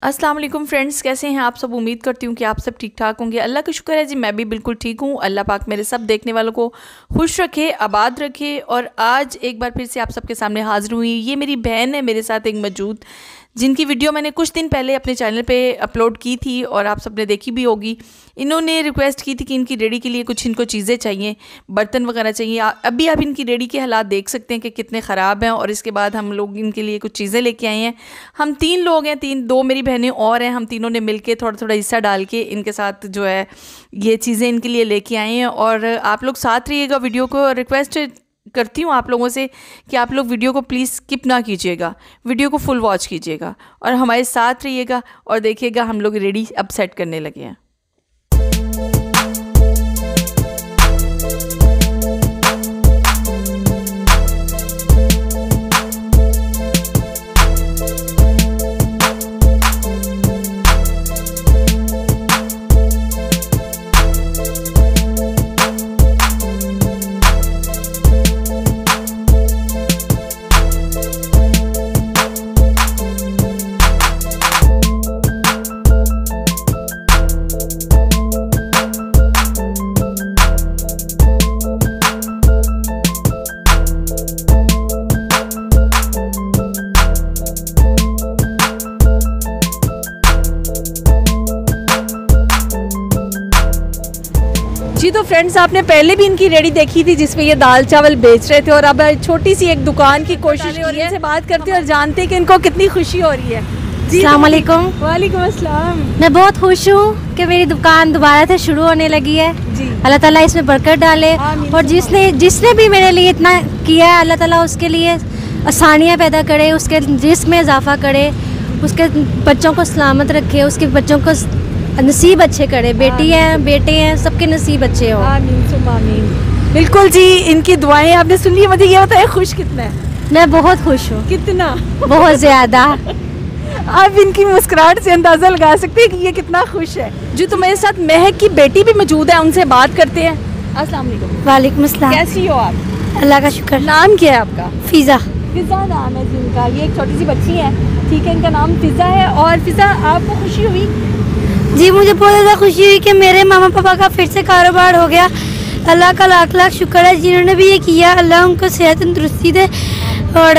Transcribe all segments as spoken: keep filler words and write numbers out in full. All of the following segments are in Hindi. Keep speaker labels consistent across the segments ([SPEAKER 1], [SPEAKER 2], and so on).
[SPEAKER 1] अस्सलाम वालेकुम फ्रेंड्स, कैसे हैं आप सब। उम्मीद करती हूँ कि आप सब ठीक ठाक होंगे। अल्लाह का शुक्र है जी, मैं भी बिल्कुल ठीक हूँ। अल्लाह पाक मेरे सब देखने वालों को खुश रखे, आबाद रखे। और आज एक बार फिर से आप सबके सामने हाजिर हुई। ये मेरी बहन है मेरे साथ एक मौजूद, जिनकी वीडियो मैंने कुछ दिन पहले अपने चैनल पे अपलोड की थी और आप सबने देखी भी होगी। इन्होंने रिक्वेस्ट की थी कि इनकी रेडी के लिए कुछ इनको चीज़ें चाहिए, बर्तन वगैरह चाहिए। अभी आप इनकी रेडी के हालात देख सकते हैं कि कितने ख़राब हैं। और इसके बाद हम लोग इनके लिए कुछ चीज़ें लेके आए हैं। हम तीन लोग हैं, तीन दो मेरी बहनें और हैं। हम तीनों ने मिल के थोड़ा थोड़ा हिस्सा डाल के इनके साथ जो है ये चीज़ें इनके लिए लेके आए हैं। और आप लोग साथ रहिएगा वीडियो को। रिक्वेस्ट करती हूँ आप लोगों से कि आप लोग वीडियो को प्लीज़ स्किप ना कीजिएगा, वीडियो को फुल वॉच कीजिएगा और हमारे साथ रहिएगा और देखिएगा हम लोग रेडी अब सेट करने लगे हैं। जी तो फ्रेंड्स, आपने पहले भी इनकी रेडी देखी थी जिसमें ये दाल चावल बेच रहे थे और अब छोटी सी एक दुकान की कोशिश और इनसे बात करते हैं और जानते हैं कि इनको कितनी खुशी हो रही है।
[SPEAKER 2] अस्सलाम वालेकुम।
[SPEAKER 1] वालेकुम अस्सलाम।
[SPEAKER 2] मैं बहुत खुश हूँ कि मेरी दुकान दोबारा से शुरू होने लगी है।
[SPEAKER 1] जी,
[SPEAKER 2] अल्लाह ताला इसमें बरकत डाले और जिसने जिसने भी मेरे लिए इतना किया है, अल्लाह ताला उसके लिए आसानियाँ पैदा करे, उसके जिस्म में इजाफा करे, उसके बच्चों को सलामत रखे, उसके बच्चों को नसीब अच्छे करे। बेटी हैं, बेटे हैं, सबके नसीब अच्छे हो।
[SPEAKER 1] आमीन सुम्मा आमीन। बिल्कुल जी, इनकी दुआएं आपने सुन ली। मुझे ये बताइए, खुश कितना है?
[SPEAKER 2] मैं बहुत खुश हूँ।
[SPEAKER 1] कितना?
[SPEAKER 2] बहुत ज़्यादा।
[SPEAKER 1] आप इनकी मुस्कुराहट से अंदाज़ा लगा सकते हैं कि ये कितना खुश है। जी तो मेरे साथ महक की बेटी भी मौजूद है, उनसे बात करते हैं। अस्सलाम वालेकुम।
[SPEAKER 2] वालेकुम अस्सलाम।
[SPEAKER 1] कैसी हो आप?
[SPEAKER 2] अल्लाह का शुक्र।
[SPEAKER 1] नाम क्या है आपका?
[SPEAKER 2] फिज़ा।
[SPEAKER 1] फिज़ा नाम है जिनका। ये एक छोटी सी बच्ची है, ठीक है, इनका नाम फिज़ा है। और फिज़ा, आपको खुशी हुई?
[SPEAKER 2] जी, मुझे बहुत ज़्यादा खुशी हुई कि मेरे मामा पापा का फिर से कारोबार हो गया। अल्लाह का लाख लाख शुक्र है जिन्होंने भी ये किया। अल्लाह उनको सेहत तंदुरुस्ती दे और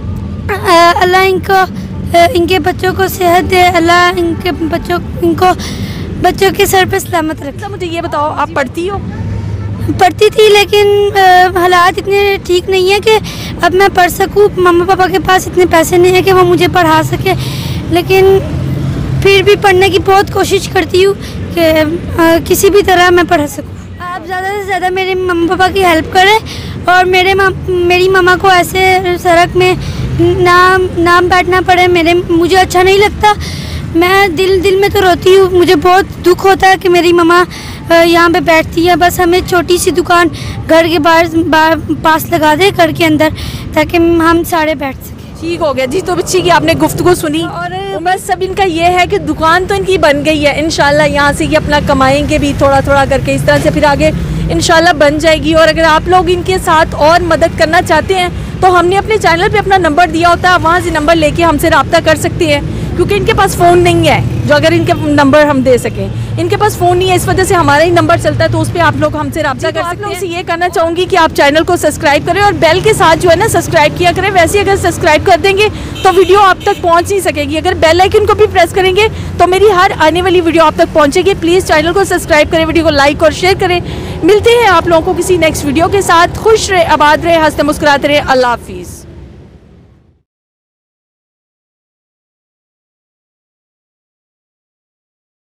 [SPEAKER 2] अल्लाह इनको इनके बच्चों को सेहत दे। अल्लाह इनके बच्चों इनको बच्चों के सर पे सलामत रखे।
[SPEAKER 1] मुझे ये बताओ, आप पढ़ती हो?
[SPEAKER 2] पढ़ती थी, लेकिन हालात इतने ठीक नहीं है कि अब मैं पढ़ सकूँ। मामा पापा के पास इतने पैसे नहीं है कि वो मुझे पढ़ा सके, लेकिन फिर भी पढ़ने की बहुत कोशिश करती हूँ कि आ, किसी भी तरह मैं पढ़ सकूँ। आप ज़्यादा से ज़्यादा मेरे मम्मा पापा की हेल्प करें और मेरे मा, मेरी मामा को ऐसे सड़क में नाम नाम बैठना पड़े। मेरे मुझे अच्छा नहीं लगता। मैं दिल दिल में तो रोती हूँ, मुझे बहुत दुख होता है कि मेरी मामा यहाँ पे बैठती है। बस हमें छोटी सी दुकान घर के बाहर बाहर पास लगा दे, घर के अंदर, ताकि हम सारे बैठ सकें।
[SPEAKER 1] ठीक हो गया जी। तो बच्ची की आपने गुफ्तगू सुनी और बस सब इनका ये है कि दुकान तो इनकी बन गई है। इंशाल्लाह यहाँ से ये अपना कमाएंगे भी थोड़ा थोड़ा करके, इस तरह से फिर आगे इंशाल्लाह बन जाएगी। और अगर आप लोग इनके साथ और मदद करना चाहते हैं तो हमने अपने चैनल पे अपना नंबर दिया होता है, वहाँ से नंबर लेके हमसे रब्ता कर सकते हैं, क्योंकि इनके पास फ़ोन नहीं है जो अगर इनके नंबर हम दे सकें। इनके पास फ़ोन नहीं है, इस वजह से हमारा ही नंबर चलता है, तो उस पर आप लोग हमसे रब्ता कर सकते हैं। आप लोगों से ये कहना चाहूँगी कि आप चैनल को सब्सक्राइब करें और बेल के साथ जो है ना सब्सक्राइब किया करें। वैसे अगर सब्सक्राइब कर देंगे तो वीडियो आप तक पहुँच नहीं सकेगी। अगर बेल आइकन को भी प्रेस करेंगे तो मेरी हर आने वाली वीडियो आप तक पहुँचेगी। प्लीज़ चैनल को सब्सक्राइब करें, वीडियो को लाइक और शेयर करें। मिलते हैं आप लोगों को किसी नेक्स्ट वीडियो के साथ। खुश रहे, आबाद रहे, हंसते मुस्कुराते रहे। अल्लाह हाफिज़।